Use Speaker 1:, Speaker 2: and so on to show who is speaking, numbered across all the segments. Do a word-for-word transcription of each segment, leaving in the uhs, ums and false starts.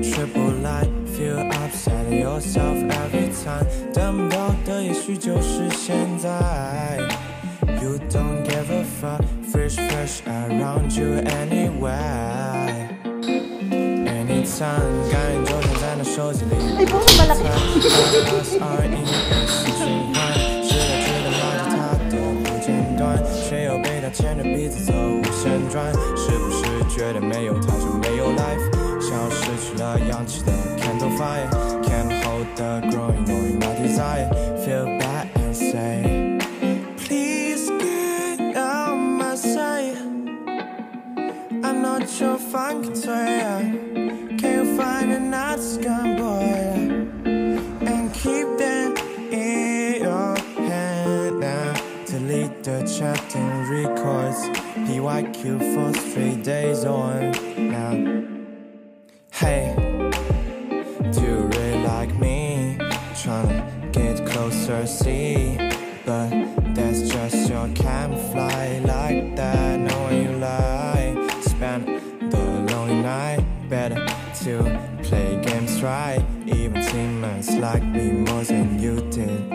Speaker 1: triple line, feel upset at yourself every time. 等不到的也许就是现在。You don't give a fuck, fresh fresh around you anyway. Anytime， 感应就像在那手机里。
Speaker 2: 哎，不是malaki。
Speaker 1: 二一二四循环，是的，知道拉着他的不间断，却又被他牵着鼻子走无限转。是不是觉得没有他就没有 life？ 像失去了氧气的 candle fire， can't hold the growing knowing my desire。 Feel bad and say please get out my sight. I'm not your funky toy. Can you find another scum boy and keep them in your hand now? Delete the chatting records. P Y Q for three days on now. Hey, do you really like me? Tryna get closer, see, but that's just your camouflage. Like that, knowing you lie. Spend the lonely night. Better to play games right. Even teammates like me more than you did.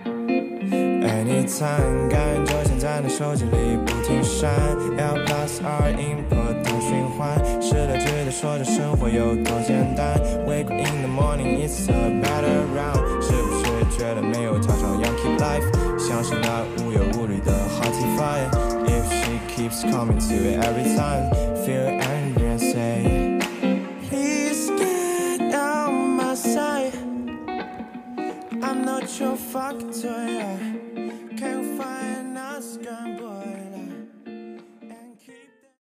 Speaker 1: Anytime， 感觉就像在那手机里不停闪。L plus R input 的循环，是的，值得说着生活有多简单。Wake up in the morning, it's a better round。是不是觉得没有他照样 keep life？ 像是那无忧无虑的 hottie fire。If she keeps coming to it every time, feel angry and say please get out my sight. I'm not your fucking toy. Can't find a scum boy.